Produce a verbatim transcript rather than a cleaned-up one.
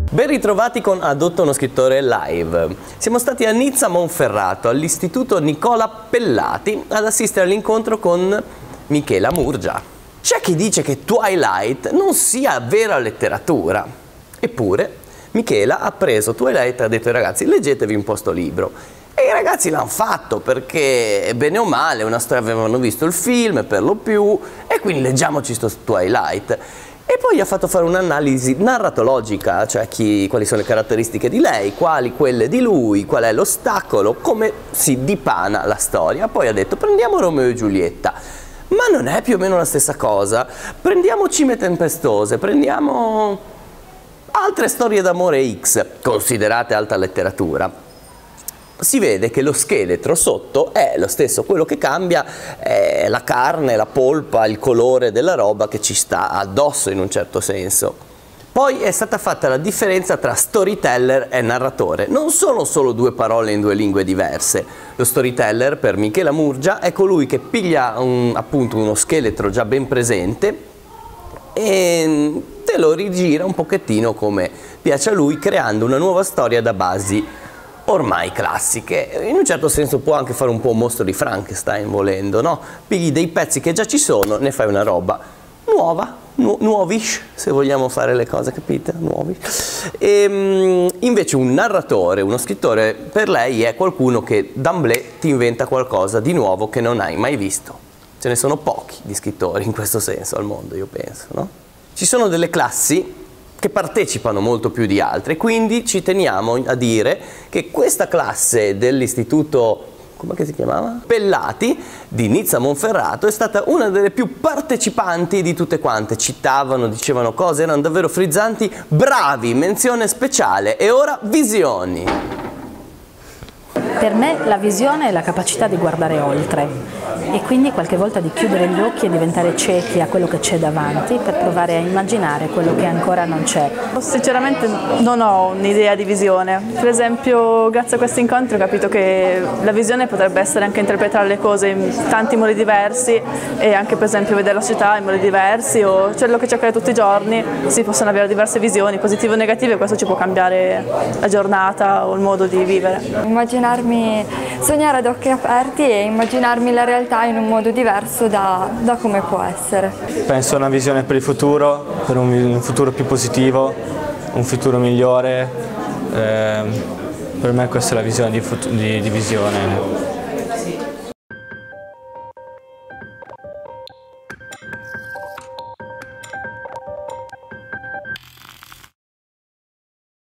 Ben ritrovati con Adotta uno scrittore live. Siamo stati a Nizza Monferrato, all'istituto Nicola Pellati, ad assistere all'incontro con Michela Murgia. C'è chi dice che Twilight non sia vera letteratura. Eppure, Michela ha preso Twilight e ha detto ai ragazzi: leggetevi un po' sto libro. E i ragazzi l'hanno fatto perché, bene o male, una storia, avevano visto il film per lo più, e quindi leggiamoci sto Twilight. E poi gli ha fatto fare un'analisi narratologica, cioè chi, quali sono le caratteristiche di lei, quali quelle di lui, qual è l'ostacolo, come si dipana la storia. Poi ha detto: prendiamo Romeo e Giulietta, ma non è più o meno la stessa cosa? Prendiamo Cime Tempestose, prendiamo altre storie d'amore X, considerate alta letteratura. Si vede che lo scheletro sotto è lo stesso, quello che cambia è la carne, la polpa, il colore della roba che ci sta addosso in un certo senso. Poi è stata fatta la differenza tra storyteller e narratore. Non sono solo due parole in due lingue diverse. Lo storyteller, per Michela Murgia, è colui che piglia un, appunto uno scheletro già ben presente e te lo rigira un pochettino come piace a lui, creando una nuova storia da basi ormai classiche. In un certo senso può anche fare un po' un mostro di Frankenstein, volendo, no? Pigli dei pezzi che già ci sono, ne fai una roba nuova, nu nuovish, se vogliamo fare le cose, capite? Nuovi. E, invece un narratore, uno scrittore, per lei è qualcuno che d'emblée ti inventa qualcosa di nuovo che non hai mai visto. Ce ne sono pochi di scrittori in questo senso al mondo, io penso, no? Ci sono delle classi che partecipano molto più di altre, quindi ci teniamo a dire che questa classe dell'istituto, come si chiamava? Pellati di Nizza Monferrato è stata una delle più partecipanti di tutte quante. Citavano, dicevano cose, erano davvero frizzanti, bravi, menzione speciale. E ora visioni. Per me la visione è la capacità di guardare oltre e quindi qualche volta di chiudere gli occhi e diventare ciechi a quello che c'è davanti per provare a immaginare quello che ancora non c'è. Sinceramente non ho un'idea di visione. Per esempio, grazie a questo incontro ho capito che la visione potrebbe essere anche interpretare le cose in tanti modi diversi e anche per esempio vedere la città in modi diversi o quello che ci accade tutti i giorni. Si possono avere diverse visioni, positive o negative, e questo ci può cambiare la giornata o il modo di vivere. Immaginarmi, sognare ad occhi aperti e immaginarmi la realtà in un modo diverso da, da come può essere. Penso a una visione per il futuro, per un, un futuro più positivo, un futuro migliore. Eh, per me questa è la visione di, di, di visione.